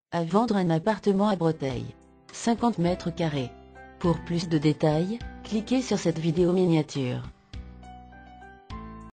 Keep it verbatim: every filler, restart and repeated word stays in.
À vendre un appartement à Breteuil. cinquante mètres carrés. Pour plus de détails, cliquez sur cette vidéo miniature.